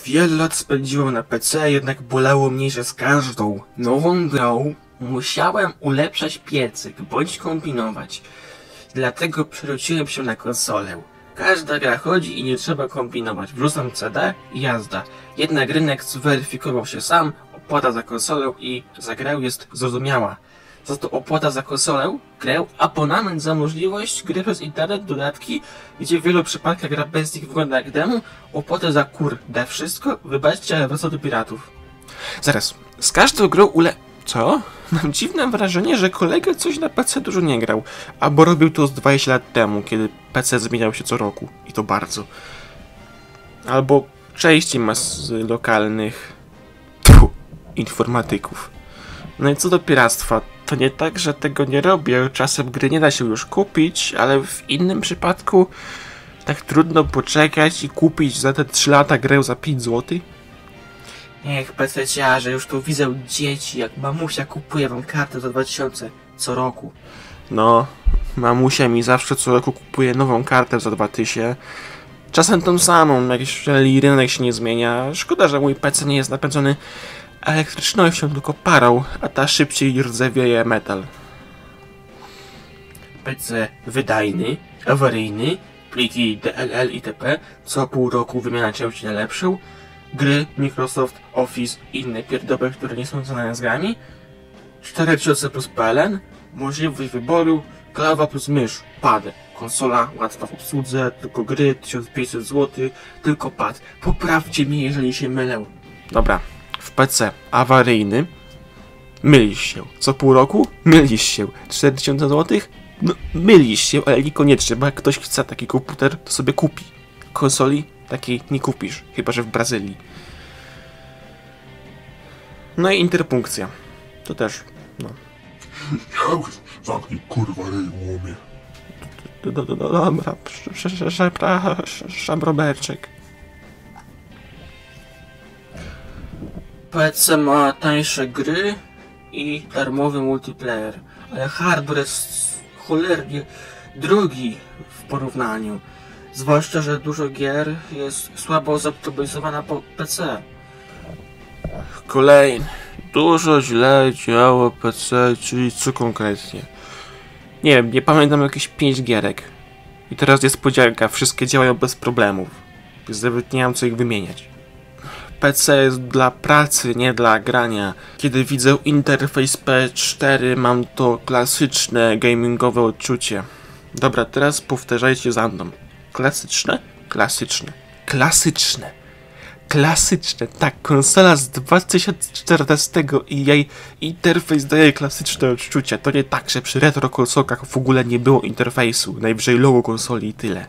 Wiele lat spędziłem na PC, jednak bolało mnie, że z każdą nową grą musiałem ulepszać piecyk bądź kombinować. Dlatego przerzuciłem się na konsolę. Każda gra chodzi i nie trzeba kombinować. Wrzucam CD i jazda. Jednak rynek zweryfikował się sam, opłata za konsolę i za grę jest zrozumiała. Za to opłata za konsolę, grę, abonament za możliwość gry przez internet, dodatki, gdzie w wielu przypadkach gra bez nich wygląda jak demo, opłatę za kurde wszystko, wybaczcie, ale wraca do piratów. Zaraz, z każdą grą Co? Mam dziwne wrażenie, że kolega coś na PC dużo nie grał, albo robił to z 20 lat temu, kiedy PC zmieniał się co roku. I to bardzo. Albo częściej ma z lokalnych informatyków. No i co do piractwa, to nie tak, że tego nie robię, czasem gry nie da się już kupić, ale w innym przypadku tak trudno poczekać i kupić za te 3 lata grę za 5 zł. Niech PC-ciarze, już tu widzę dzieci, jak mamusia kupuje wam kartę za 2000 co roku. No, mamusia mi zawsze co roku kupuje nową kartę za 2000. Czasem tą samą, jeżeli rynek się nie zmienia. Szkoda, że mój PC nie jest napędzony elektrycznością, tylko parą, a ta szybciej rdzewieje metal. PC wydajny, awaryjny, pliki DLL itp. Co pół roku wymiana części na lepszą. Gry, Microsoft, Office i inne pierdoły, które nie są związane z grami. 4000 plus PLN, możliwość wyboru, klawa plus mysz, pad, konsola, łatwa w obsłudze, tylko gry, 1500 zł, tylko pad. Poprawcie mnie, jeżeli się mylę. Dobra, w PC awaryjny, mylisz się. Co pół roku? Mylisz się. 4000 zł? No, mylisz się, ale niekoniecznie, bo jak ktoś chce taki komputer, to sobie kupi. Konsoli takiej nie kupisz, chyba że w Brazylii. No i interpunkcja. To też, no. Zamknij kurwa ryj, łomie. Dobra, przepraszam, Roberczek. PC ma tańsze gry i darmowy multiplayer, ale hardware jest cholernie drogi w porównaniu. Zwłaszcza, że dużo gier jest słabo zoptymalizowana po PC. Kolejny. Dużo źle działa PC, czyli co konkretnie? Nie wiem, nie pamiętam jakieś 5 gierek. I teraz jest podzielka, wszystkie działają bez problemów. Więc nawet nie mam co ich wymieniać. PC jest dla pracy, nie dla grania. Kiedy widzę interfejs PS4, mam to klasyczne gamingowe odczucie. Dobra, teraz powtarzajcie za mną. Klasyczne? Klasyczne. Klasyczne. Klasyczne. Tak, konsola z 2014 i jej interfejs daje klasyczne odczucia. To nie tak, że przy retro konsolkach w ogóle nie było interfejsu. Najwyżej logo konsoli i tyle.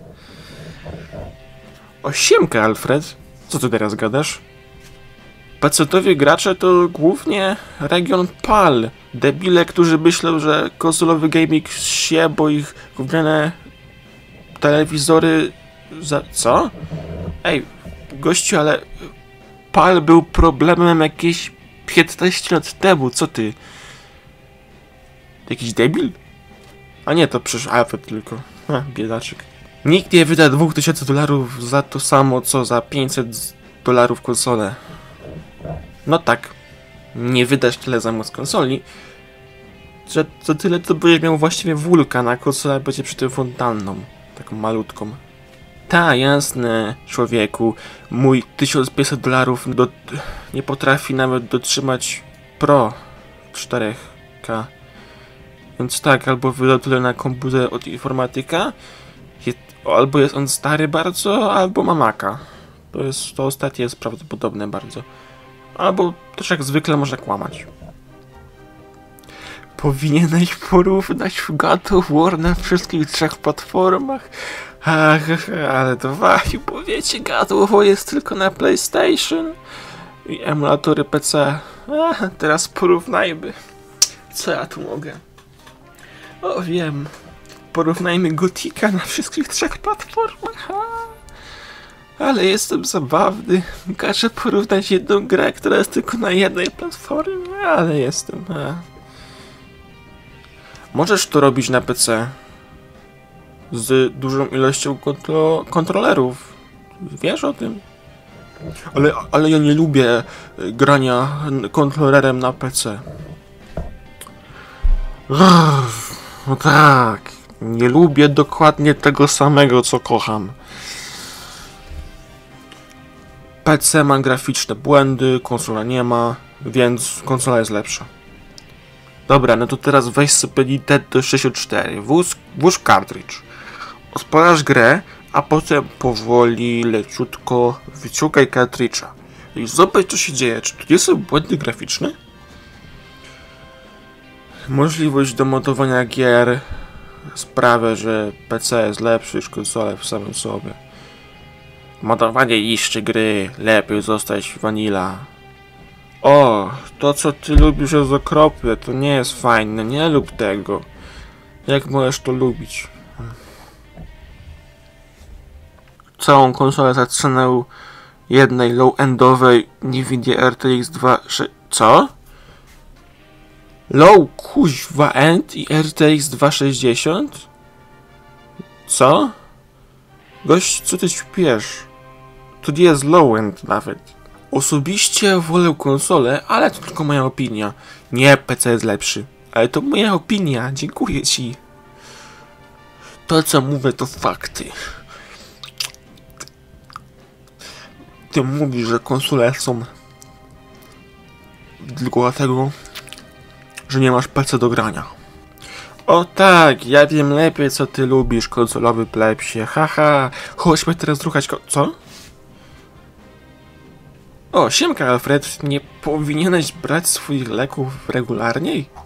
Siemka, Alfred. Co ty teraz gadasz? PC-towi gracze to głównie region PAL. Debile, którzy myślą, że konsolowy gaming się, bo ich gówniane telewizory Co? Ej, gościu, ale PAL był problemem jakieś 15 lat temu, co ty? Jakiś debil? A nie, to przecież Alfred tylko. Biedaczek. Nikt nie wyda $2000 za to samo, co za $500 konsolę. No tak, nie wydasz tyle za moc konsoli, że to tyle to będziesz miał właściwie Vulkan, a konsola będzie przy tym fontanną, taką malutką. Ta, jasne, człowieku, mój $1500 nie potrafi nawet dotrzymać Pro 4K. Więc tak, albo wydał tyle na komputer od informatyka, albo jest on stary bardzo, albo ma Maca. To ostatnie jest prawdopodobne bardzo. Albo też jak zwykle może kłamać. Powinieneś porównać God of War na wszystkich 3 platformach. Ach, ale to wasi, bo wiecie, God of War jest tylko na PlayStation i emulatory PC. Teraz porównajmy. Co ja tu mogę? O, wiem. Porównajmy Gotika na wszystkich 3 platformach. Ale jestem zabawny. Każę porównać jedną grę, która jest tylko na jednej platformie, ale jestem. Możesz to robić na PC z dużą ilością kontrolerów. Wiesz o tym? Ale ja nie lubię grania kontrolerem na PC. No tak, nie lubię dokładnie tego samego, co kocham. PC ma graficzne błędy, konsola nie ma, więc konsola jest lepsza. Dobra, no to teraz weź sobie Nintendo 64, włóż cartridge, odpalasz grę, a potem powoli, leciutko wyciągaj cartridge'a i zobacz, co się dzieje. Czy tu nie są błędy graficzne? Możliwość domodowania gier sprawia, że PC jest lepszy niż konsolę w samym sobie. Modowanie niszczy gry, lepiej zostać vanilla. O, to co ty lubisz jest okropne, to nie jest fajne, nie lub tego. Jak możesz to lubić? Całą konsolę za cenę jednej low-endowej Nvidia RTX 260... Co? Low kuźwa end i RTX 260? Co? Gość, co ty śpiesz? To nie jest low-end nawet. Osobiście wolę konsolę, ale to tylko moja opinia. Nie, PC jest lepszy. Ale to moja opinia, dziękuję ci. To co mówię to fakty. Ty mówisz, że konsole są tylko dlatego, że nie masz PC do grania. O tak, ja wiem lepiej co ty lubisz, konsolowy plebsie. Haha, chodźmy teraz ruchać co? O, siemka Alfred, nie powinieneś brać swoich leków regularniej?